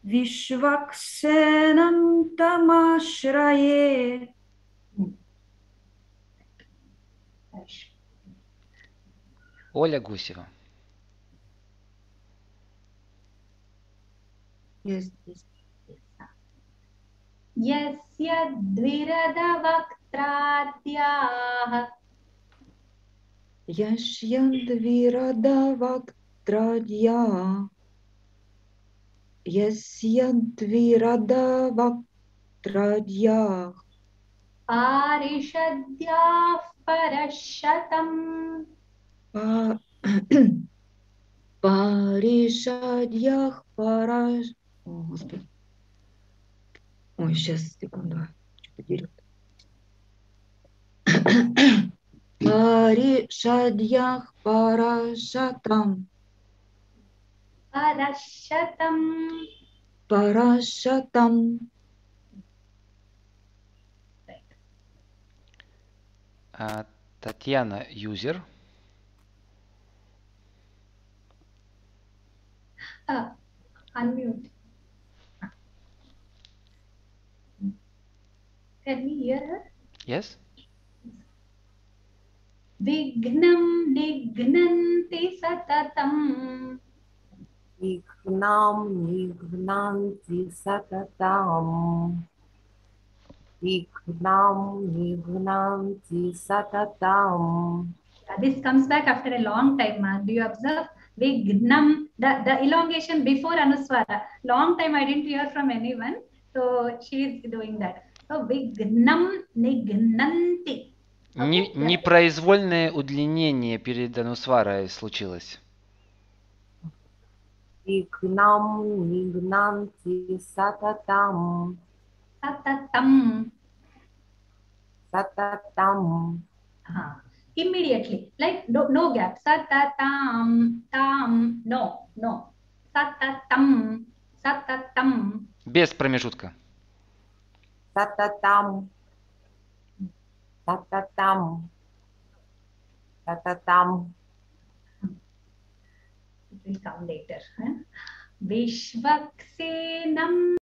विश्वक्सेनं तमाश्रये. Оля Гусева. Yes, yes. यस्य द्विरदवक्त्राद्याः यस्यन्द्विरदवक्त्रया यस्यन्द्विरदवक्त्रया पारिषद्याः परशतम् पा- паришадьях параш... О, Господи. Ой, сейчас, секунду. Что-то дерет. Паришадьях парашатам. परशतम् Парашатам. Татьяна Юзер. Unmute. Can we hear her? Yes. विघ्नं निघ्नन्ति सततम् विघ्नां निघ्नान्ति सततम् विघ्नां निघ्नान्ति सततम्. This comes back after a long time. Do you observe? Vignam, the elongation before Anuswara. Long time I didn't hear from anyone. So she is doing that. So Vignam Nignanti. Okay? Непроизвольное удлинение перед анусварой случилось. विघ्नां निघ्नान्ति सततम् Satatam. सततम्. Immediately, like no gap. Satatam, tam, no. Satatam, satatam. Без промежутка. Сататам, сататам, сататам. It will come later. Vishvaksenam